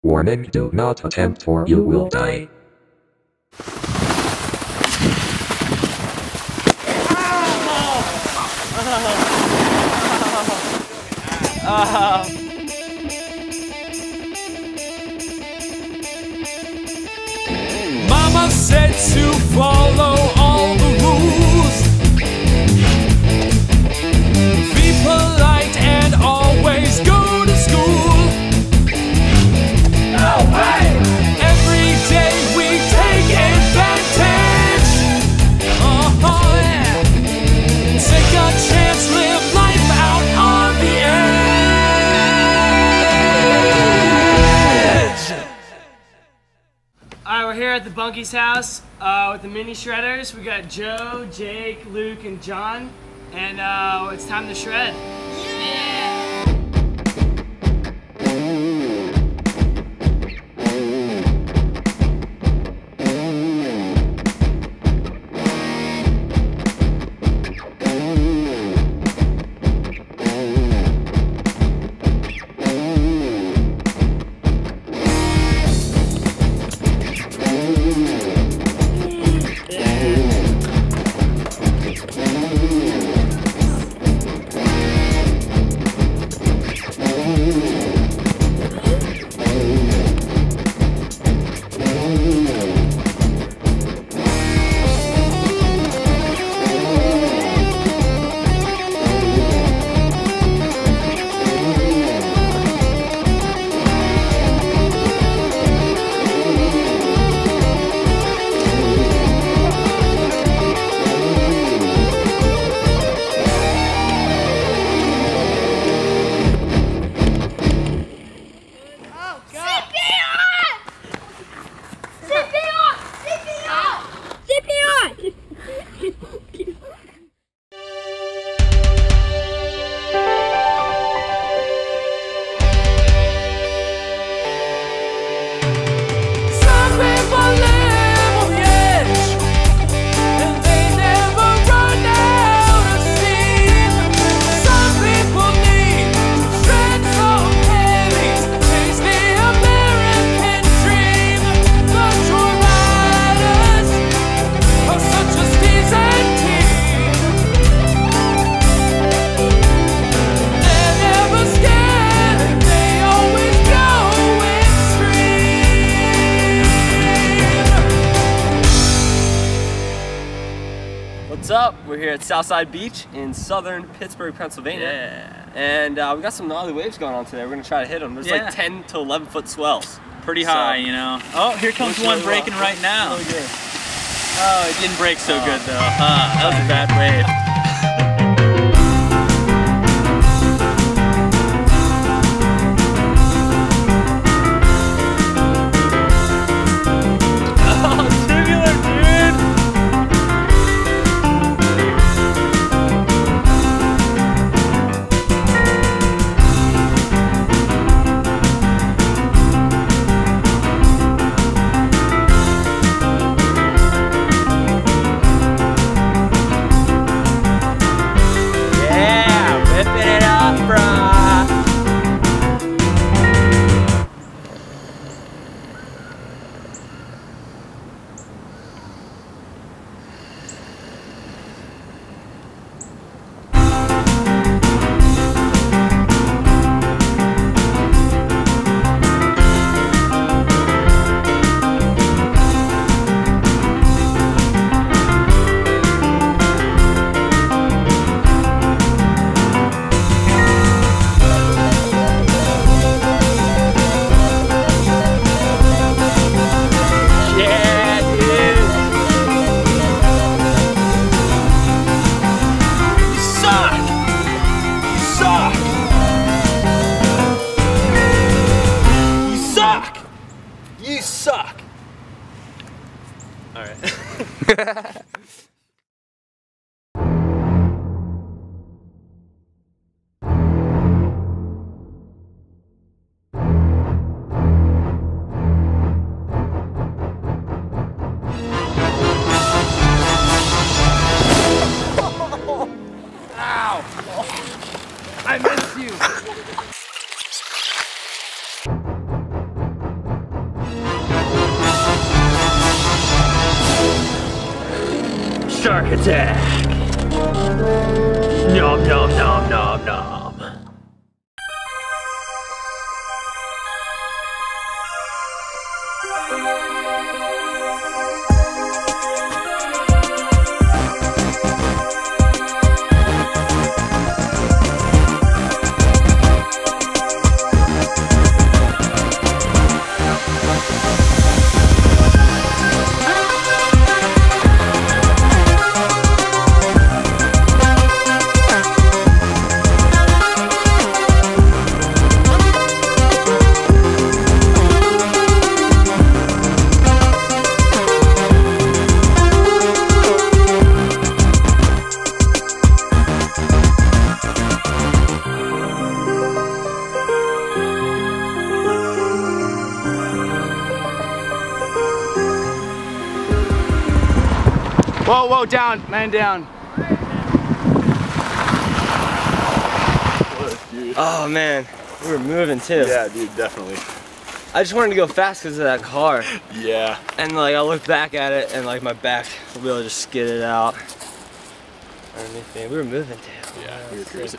Warning, do not attempt or you will die. Mama said to follow all the rules. Be polite and always go to school. No way! Every day we take advantage. Oh yeah. Take a chance, live life out on the edge. Alright, we're here at the Bunky's house with the mini shredders. We got Joe, Jake, Luke, and John, and it's time to shred. What's up? We're here at Southside Beach in southern Pittsburgh, Pennsylvania. And we got some gnarly waves going on today. We're gonna try to hit them. There's like 10 to 11 foot swells. Pretty high, you know. Oh, here comes one really breaking well. right now. Really good. Oh, it didn't break so good though. That was a bad wave. You suck! Alright. I miss you. Shark attack! Nom nom nom nom nom. Whoa, whoa, down, man, down. Oh man, we were moving too. Yeah, dude, definitely. I just wanted to go fast because of that car. Yeah. And like I looked back at it and like my back wheel just skidded out underneath me. We were moving too. Yeah, we were cruising.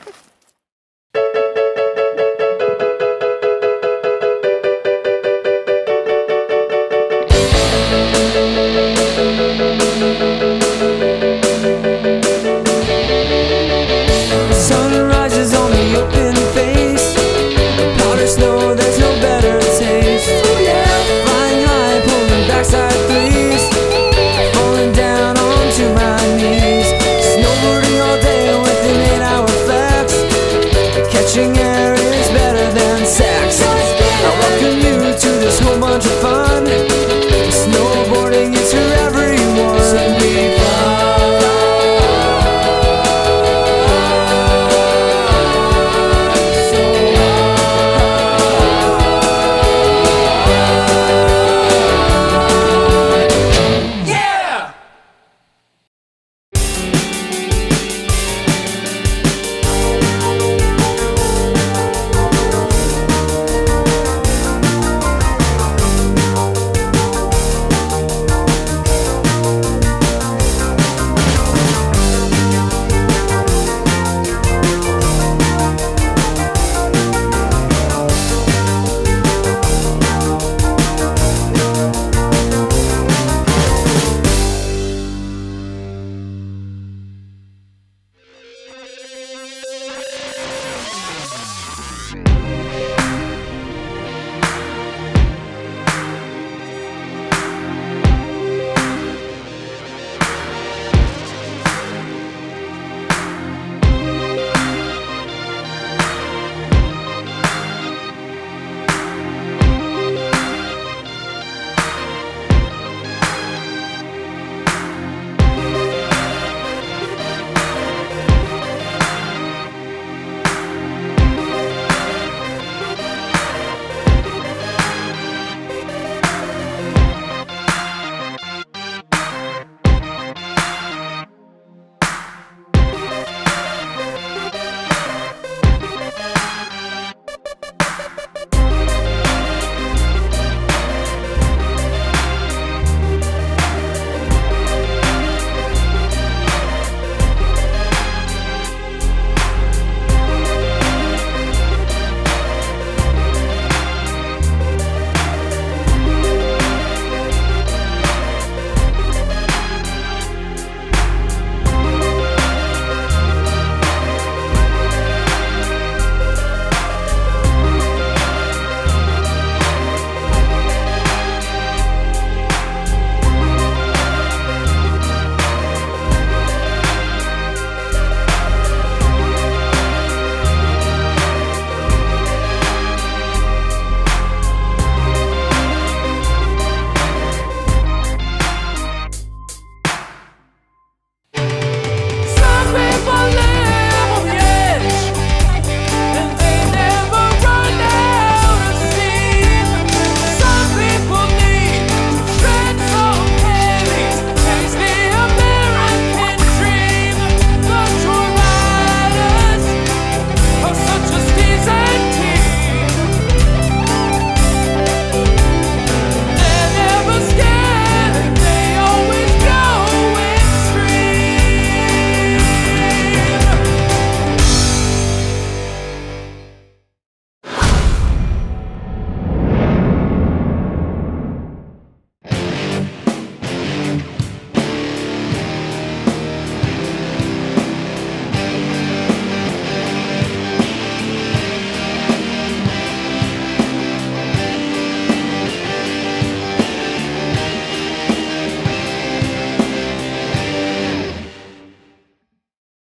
Sunrises on the open face, powder snow, there's no better taste. Flying high, pulling backside threes, falling down onto my knees. Snowboarding all day with an 8-hour flex. Catching air is better than sex. I welcome you to this whole bunch of fun.